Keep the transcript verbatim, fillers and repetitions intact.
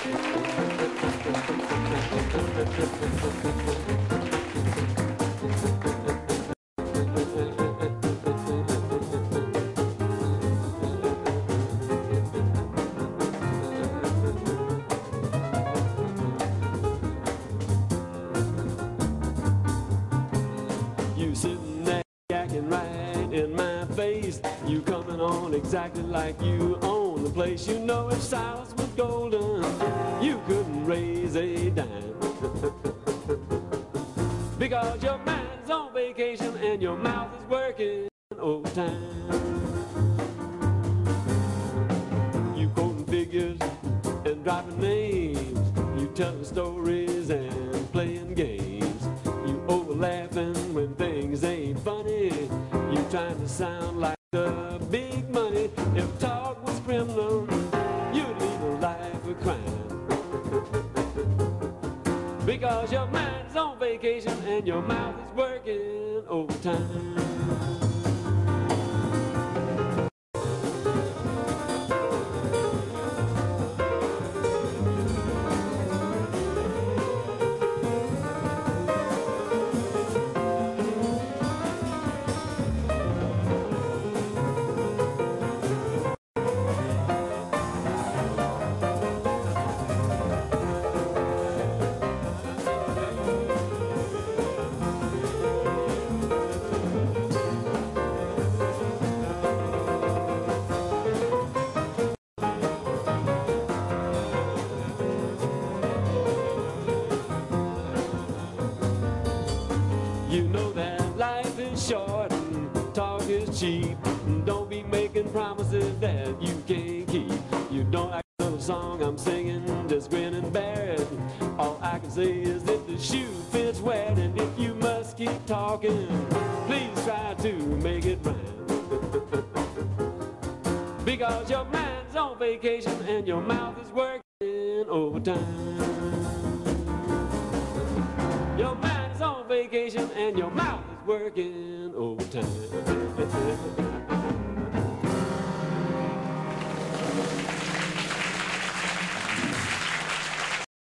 You sitting there yakking right in my face. You coming on exactly like you own the place. You know if silence was golden, you couldn't raise a dime. Because your mind's on vacation and your mouth is working overtime. You quoting figures and dropping names. You telling stories and playing games. You over laughing when things ain't funny. You trying to sound like the big money. If talk was criminal, you'd lead a life of crime. Because your mind's on vacation and your mouth is working overtime. You know that life is short and talk is cheap. Don't be making promises that you can't keep. You don't like the little song I'm singing, just grin and bear it. All I can say is if the shoe fits wet, and if you must keep talking, please try to make it rhyme. Because your mind's on vacation and your mouth is working overtime. Your mind is on vacation and your mouth is working overtime.